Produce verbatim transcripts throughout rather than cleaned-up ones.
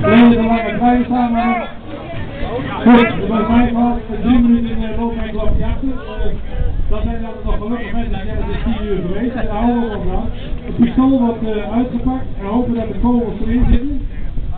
Leden de lange trein staan maar. Goed, volgens mij was het drie minuten in de loop mijn klapje achter. Dat zijn dan nog gelukkig mensen, ja, dat is tien uur geweest. Daar houden we op aan. Het pistool wordt uh, uitgepakt en hopen dat de kogels erin zitten.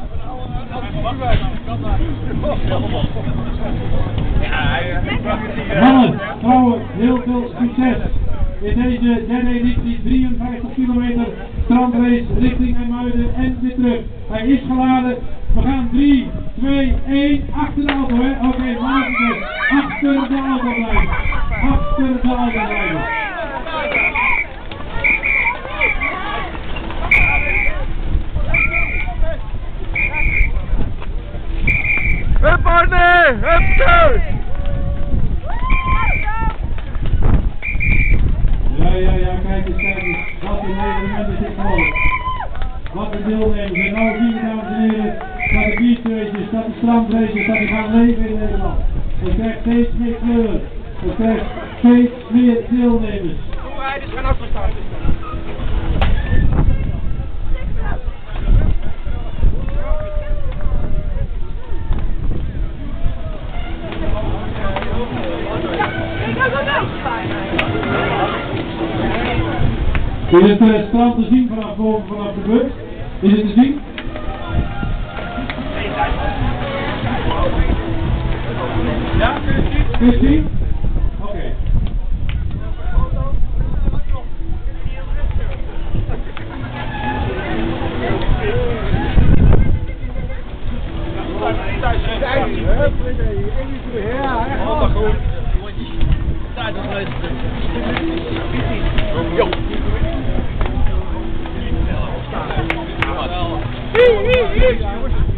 Mannen, vrouwen, heel veel succes in deze derde editie drieënvijftig kilometer strandrace richting IJmuiden en weer terug. Hij is geladen. We gaan drie, twee, één, achter de auto, hè? Oké, okay, mannen, achter de auto blijven. Achter de auto blijven. Hup Arne! Hup zo! Ja, ja, ja, kijk eens, kijk eens. Wat een evenement is dit geworden. Wat een deelnemers. En nou zien we, dames en heren, dat de beachraces, dat de strandraces, dat die gaan leven in Nederland. Het krijgt steeds meer kleur. Het krijgt steeds meer deelnemers. Toerijders gaan ook van start. Is het uh, strand te zien vanaf boven, vanaf de bus? Is het te zien? Ja, kun je het zien? Kun je het zien? Oké. Okay. Ja, goed. Daar is het. Jo. Hier, hier, hier.